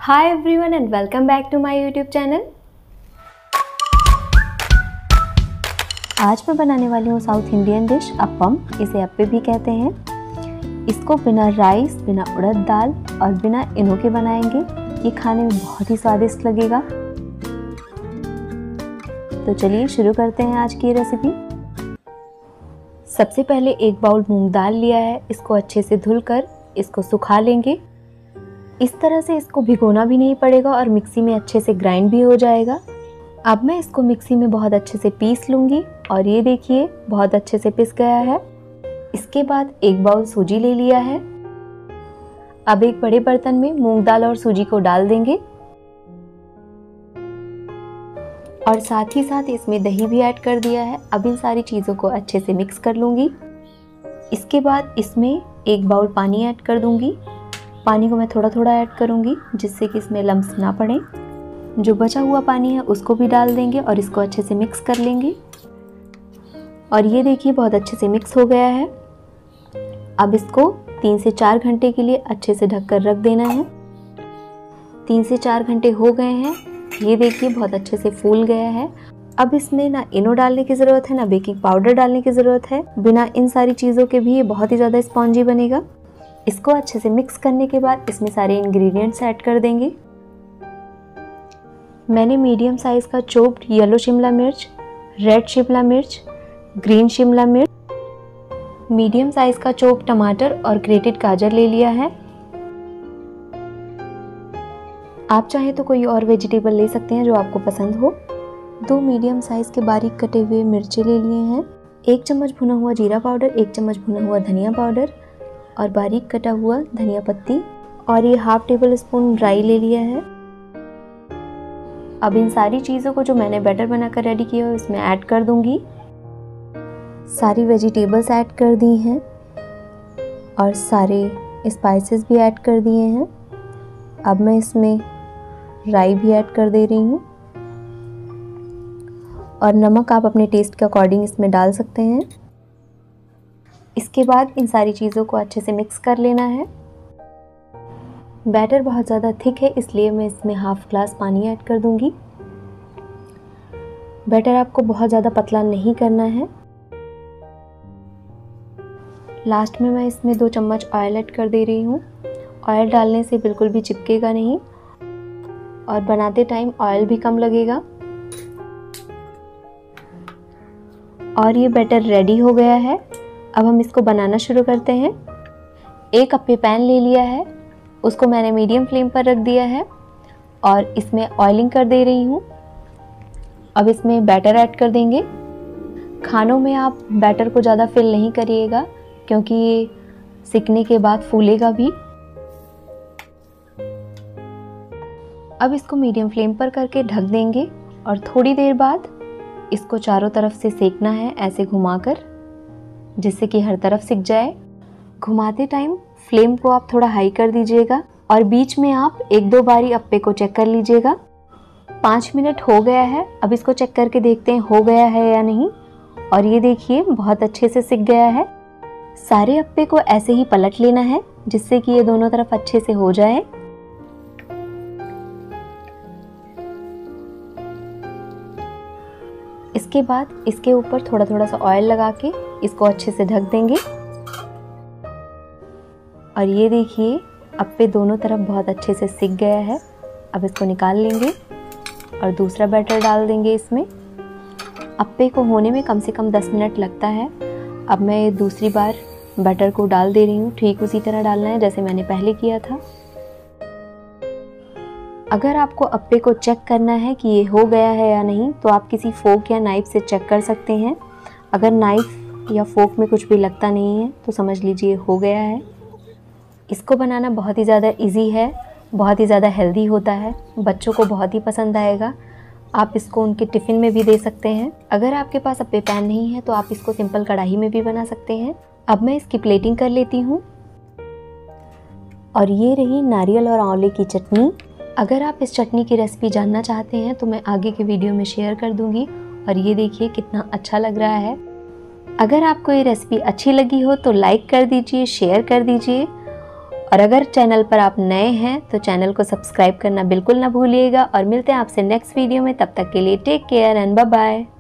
Hi everyone and welcome back to my YouTube channel। आज मैं बनाने वाली हूँ साउथ इंडियन डिश अप्पम, इसे अप्पे भी कहते हैं। इसको बिना राइस, बिना उड़द दाल और बिना इनो के बनाएंगे। ये खाने में बहुत ही स्वादिष्ट लगेगा। तो चलिए शुरू करते हैं आज की रेसिपी। सबसे पहले एक बाउल मूंग दाल लिया है, इसको अच्छे से धुलकर इसको सुखा लेंगे। इस तरह से इसको भिगोना भी नहीं पड़ेगा और मिक्सी में अच्छे से ग्राइंड भी हो जाएगा। अब मैं इसको मिक्सी में बहुत अच्छे से पीस लूँगी और ये देखिए बहुत अच्छे से पिस गया है। इसके बाद एक बाउल सूजी ले लिया है। अब एक बड़े बर्तन में मूंग दाल और सूजी को डाल देंगे और साथ ही साथ इसमें दही भी ऐड कर दिया है। अब इन सारी चीज़ों को अच्छे से मिक्स कर लूँगी। इसके बाद इसमें एक बाउल पानी ऐड कर दूँगी। पानी को मैं थोड़ा थोड़ा ऐड करूँगी जिससे कि इसमें लम्स ना पड़े। जो बचा हुआ पानी है उसको भी डाल देंगे और इसको अच्छे से मिक्स कर लेंगे। और ये देखिए बहुत अच्छे से मिक्स हो गया है। अब इसको 3 से 4 घंटे के लिए अच्छे से ढककर रख देना है। 3 से 4 घंटे हो गए हैं। ये देखिए बहुत अच्छे से फूल गया है। अब इसमें ना इनो डालने की ज़रूरत है, ना बेकिंग पाउडर डालने की ज़रूरत है। बिना इन सारी चीज़ों के भी ये बहुत ही ज़्यादा स्पॉन्जी बनेगा। इसको अच्छे से मिक्स करने के बाद इसमें सारे इंग्रेडिएंट्स ऐड कर देंगे। मैंने मीडियम साइज़ का चॉप्ड येलो शिमला मिर्च, रेड शिमला मिर्च, ग्रीन शिमला मिर्च, मीडियम साइज़ का चॉप्ड टमाटर और ग्रेटेड गाजर ले लिया है। आप चाहें तो कोई और वेजिटेबल ले सकते हैं जो आपको पसंद हो। 2 मीडियम साइज़ के बारीक कटे हुए मिर्चे ले लिए हैं। 1 चम्मच भुना हुआ जीरा पाउडर, 1 चम्मच भुना हुआ धनिया पाउडर और बारीक कटा हुआ धनिया पत्ती और ये ½ टेबल स्पून राई ले लिया है। अब इन सारी चीज़ों को जो मैंने बैटर बनाकर रेडी किया है इसमें ऐड कर दूंगी। सारी वेजिटेबल्स ऐड कर दी हैं और सारे स्पाइसेस भी ऐड कर दिए हैं। अब मैं इसमें राई भी ऐड कर दे रही हूँ और नमक आप अपने टेस्ट के अकॉर्डिंग इसमें डाल सकते हैं। इसके बाद इन सारी चीज़ों को अच्छे से मिक्स कर लेना है। बैटर बहुत ज़्यादा थिक है इसलिए मैं इसमें ½ ग्लास पानी ऐड कर दूंगी। बैटर आपको बहुत ज़्यादा पतला नहीं करना है। लास्ट में मैं इसमें 2 चम्मच ऑयल ऐड कर दे रही हूँ। ऑयल डालने से बिल्कुल भी चिपकेगा नहीं और बनाते टाइम ऑयल भी कम लगेगा। और ये बैटर रेडी हो गया है। अब हम इसको बनाना शुरू करते हैं। एक अप्पे पैन ले लिया है, उसको मैंने मीडियम फ्लेम पर रख दिया है और इसमें ऑयलिंग कर दे रही हूँ। अब इसमें बैटर ऐड कर देंगे। खानों में आप बैटर को ज़्यादा फिल नहीं करिएगा क्योंकि ये सिकने के बाद फूलेगा भी। अब इसको मीडियम फ्लेम पर करके ढक देंगे और थोड़ी देर बाद इसको चारों तरफ से सेकना है ऐसे घुमाकर, जिससे कि हर तरफ सिक जाए। घुमाते टाइम फ्लेम को आप थोड़ा हाई कर दीजिएगा और बीच में आप 1-2 बारी अप्पे को चेक कर लीजिएगा। 5 मिनट हो गया है। अब इसको चेक करके देखते हैं हो गया है या नहीं। और ये देखिए बहुत अच्छे से सिक गया है। सारे अप्पे को ऐसे ही पलट लेना है जिससे कि ये दोनों तरफ अच्छे से हो जाए। इसके बाद इसके ऊपर थोड़ा थोड़ा सा ऑयल लगा के इसको अच्छे से ढक देंगे। और ये देखिए अप्पे दोनों तरफ बहुत अच्छे से सिक गया है। अब इसको निकाल लेंगे और दूसरा बैटर डाल देंगे इसमें। अप्पे को होने में कम से कम 10 मिनट लगता है। अब मैं दूसरी बार बैटर को डाल दे रही हूँ। ठीक उसी तरह डालना है जैसे मैंने पहले किया था। अगर आपको अप्पे को चेक करना है कि ये हो गया है या नहीं तो आप किसी फोक या नाइफ से चेक कर सकते हैं। अगर नाइफ या फोक में कुछ भी लगता नहीं है तो समझ लीजिए हो गया है। इसको बनाना बहुत ही ज़्यादा इजी है, बहुत ही ज़्यादा हेल्दी होता है, बच्चों को बहुत ही पसंद आएगा। आप इसको उनके टिफ़िन में भी दे सकते हैं। अगर आपके पास अप्पे पैन नहीं है तो आप इसको सिंपल कढ़ाई में भी बना सकते हैं। अब मैं इसकी प्लेटिंग कर लेती हूँ। और ये रही नारियल और आंवले की चटनी। अगर आप इस चटनी की रेसिपी जानना चाहते हैं तो मैं आगे के वीडियो में शेयर कर दूंगी। और ये देखिए कितना अच्छा लग रहा है। अगर आपको ये रेसिपी अच्छी लगी हो तो लाइक कर दीजिए, शेयर कर दीजिए और अगर चैनल पर आप नए हैं तो चैनल को सब्सक्राइब करना बिल्कुल ना भूलिएगा। और मिलते हैं आपसे नेक्स्ट वीडियो में, तब तक के लिए take care and bye bye.